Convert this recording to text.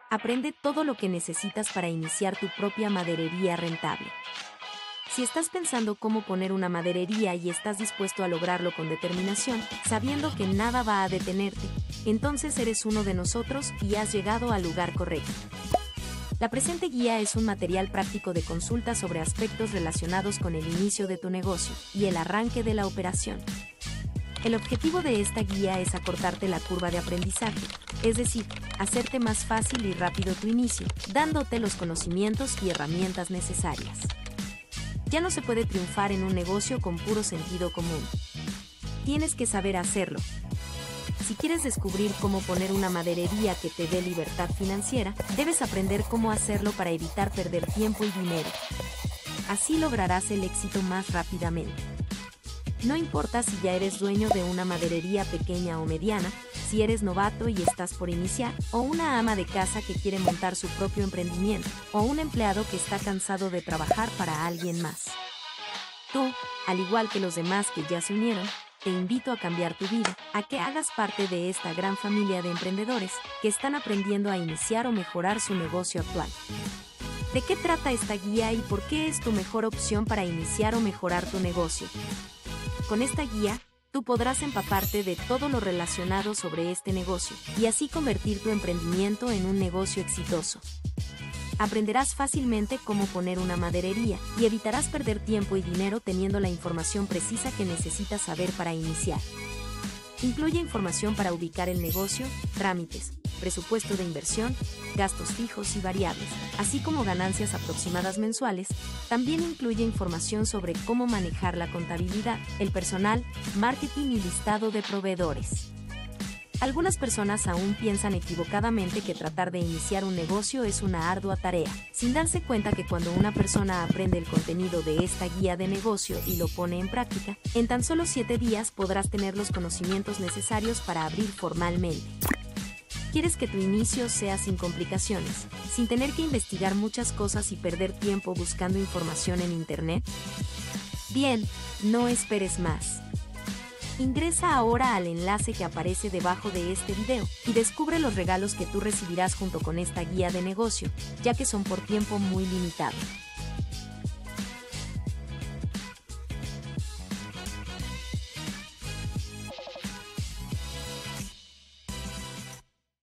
Aprende todo lo que necesitas para iniciar tu propia maderería rentable. Si estás pensando cómo poner una maderería y estás dispuesto a lograrlo con determinación, sabiendo que nada va a detenerte, entonces eres uno de nosotros y has llegado al lugar correcto. La presente guía es un material práctico de consulta sobre aspectos relacionados con el inicio de tu negocio y el arranque de la operación. El objetivo de esta guía es acortarte la curva de aprendizaje, es decir, hacerte más fácil y rápido tu inicio, dándote los conocimientos y herramientas necesarias. Ya no se puede triunfar en un negocio con puro sentido común. Tienes que saber hacerlo. Si quieres descubrir cómo poner una maderería que te dé libertad financiera, debes aprender cómo hacerlo para evitar perder tiempo y dinero. Así lograrás el éxito más rápidamente. No importa si ya eres dueño de una maderería pequeña o mediana, si eres novato y estás por iniciar, o una ama de casa que quiere montar su propio emprendimiento, o un empleado que está cansado de trabajar para alguien más. Tú, al igual que los demás que ya se unieron, te invito a cambiar tu vida, a que hagas parte de esta gran familia de emprendedores que están aprendiendo a iniciar o mejorar su negocio actual. ¿De qué trata esta guía y por qué es tu mejor opción para iniciar o mejorar tu negocio? Con esta guía, tú podrás empaparte de todo lo relacionado sobre este negocio y así convertir tu emprendimiento en un negocio exitoso. Aprenderás fácilmente cómo poner una maderería y evitarás perder tiempo y dinero teniendo la información precisa que necesitas saber para iniciar. Incluye información para ubicar el negocio, trámites, presupuesto de inversión, gastos fijos y variables, así como ganancias aproximadas mensuales. También incluye información sobre cómo manejar la contabilidad, el personal, marketing y listado de proveedores. Algunas personas aún piensan equivocadamente que tratar de iniciar un negocio es una ardua tarea, sin darse cuenta que cuando una persona aprende el contenido de esta guía de negocio y lo pone en práctica, en tan solo 7 días podrás tener los conocimientos necesarios para abrir formalmente. ¿Quieres que tu inicio sea sin complicaciones, sin tener que investigar muchas cosas y perder tiempo buscando información en Internet? Bien, no esperes más. Ingresa ahora al enlace que aparece debajo de este video y descubre los regalos que tú recibirás junto con esta guía de negocio, ya que son por tiempo muy limitado.